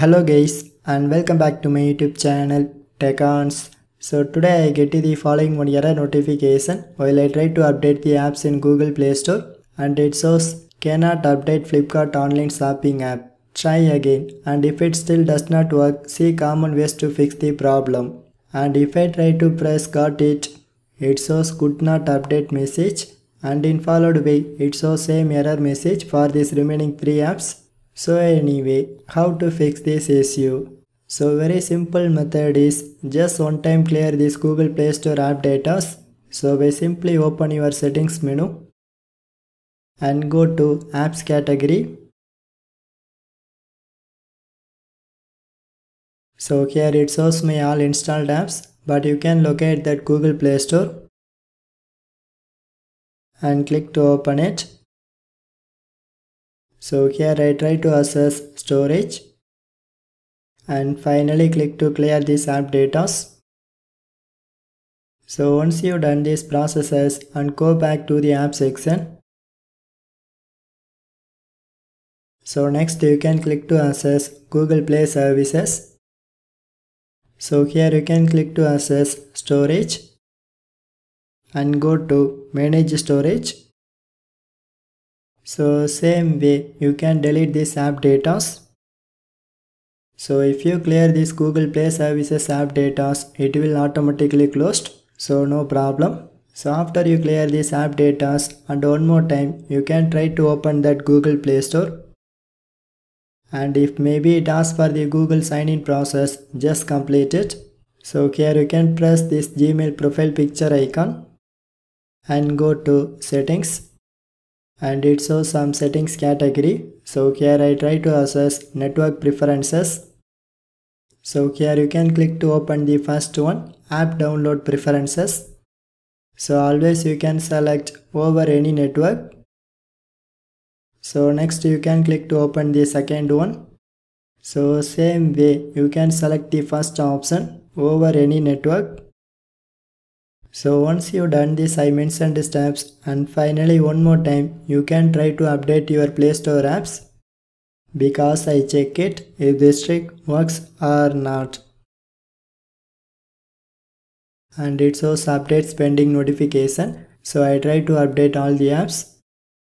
Hello guys and welcome back to my YouTube channel TechOns. So today I get the following one error notification while I try to update the apps in Google Play Store and it shows cannot update Flipkart online shopping app. Try again, and if it still does not work, see common ways to fix the problem. And if I try to press got it shows could not update message, and in followed way it shows same error message for these remaining 3 apps. So anyway, how to fix this issue? So very simple method is just one time clear this Google Play Store app data. So we simply open your settings menu and go to apps category. So here it shows my all installed apps, but you can locate that Google Play Store and click to open it. So here I try to access storage and finally click to clear this app data. So once you've done these processes and go back to the app section. So next you can click to access Google Play services. So here you can click to access storage and go to manage storage. So same way you can delete this app data. So if you clear this Google Play Services app data, it will automatically closed. So no problem. So after you clear this app data and one more time, you can try to open that Google Play Store. And if maybe it asks for the Google sign-in process, just complete it. So here you can press this Gmail profile picture icon and go to settings. And it shows some settings category. So here I try to access network preferences. So here you can click to open the first one, app download preferences. So always you can select over any network. So next you can click to open the second one. So same way you can select the first option over any network. So once you done this I mentioned steps, and finally one more time you can try to update your Play Store apps, because I check it if this trick works or not. And it shows updates pending notification. So I try to update all the apps.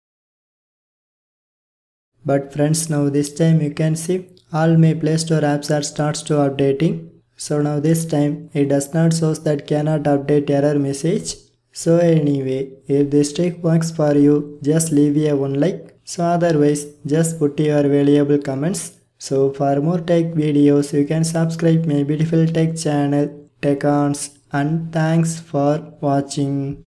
But friends, now this time you can see all my Play Store apps are starts to updating. So now this time it does not show that cannot update error message. So anyway, if this trick works for you, just leave a one like. So otherwise, just put your valuable comments. So for more tech videos, you can subscribe my beautiful tech channel TechOns, and thanks for watching.